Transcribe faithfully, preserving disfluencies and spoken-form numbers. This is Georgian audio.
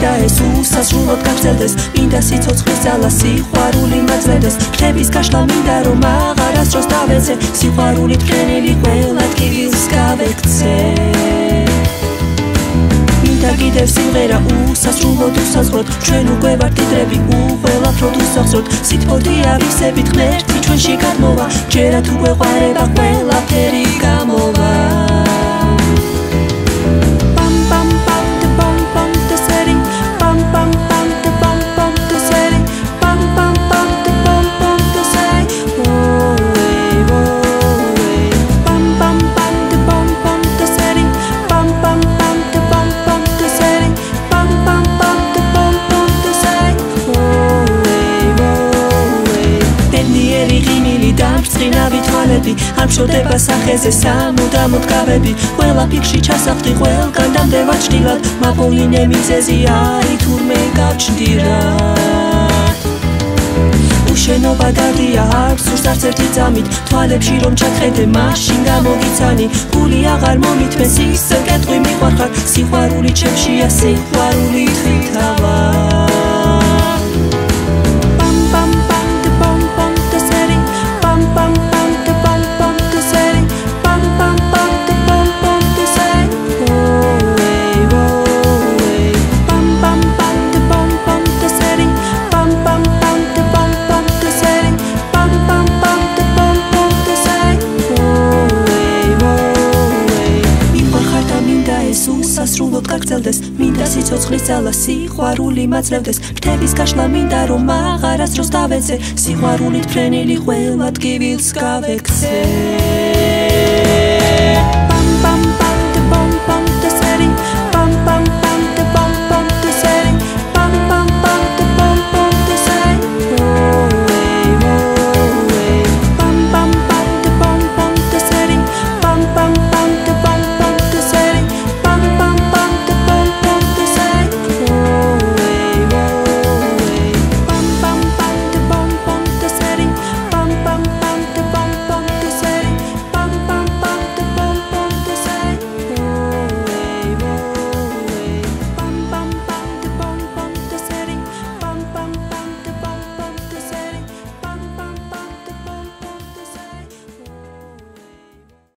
მინდა ეს უსასრულოდ გაგრძელდეს, მინდა სიცოცხლის ძალა სიყვარული მაძლევდეს, ფრთების გაშლა მინდა რომ აღარასდროს დავეცე, სიყვარულით ფრენილი ყველა ტკივილს გავექცე. მინდა კიდევ სიმღერა უსასრულოდ უსაზღვროდ, ჩვენ უკვე ვართ დიდრები უველაფროდ უსახსროდ, სითბოთი ავისებით ღმერთი ჩვენში გადმოვა, ჯერათ უკვე ყვარება ყველაფერი გამოვა. არ მშოდება სახეზე სამუდამოდ გავები, ყველა ფიქში ჩასახდი ყველგან დამდება ჭრილად, მაპოვლინე მიზეზი არის თურმე გავჩნდირად. უშენობა დადია არ სურს არც ერთი წამით, თვალებში რომ ჩახედე მაშინ გამოგიცანი, გული აღარ მომითმეს ისე კეტყვი მიყვარხარ, სიყვარული ჩემშია სიყვარული თხითავა. უსასრულოდ გაგრძელდეს, მინდა სიცოცხლის ძალა სიყვარული მაძლევდეს, ფრთების გაშლა მინდა რომ აღარასდროს დავეცე, სიყვარულით ფრენილი ყველა ტკივილს გავექცე.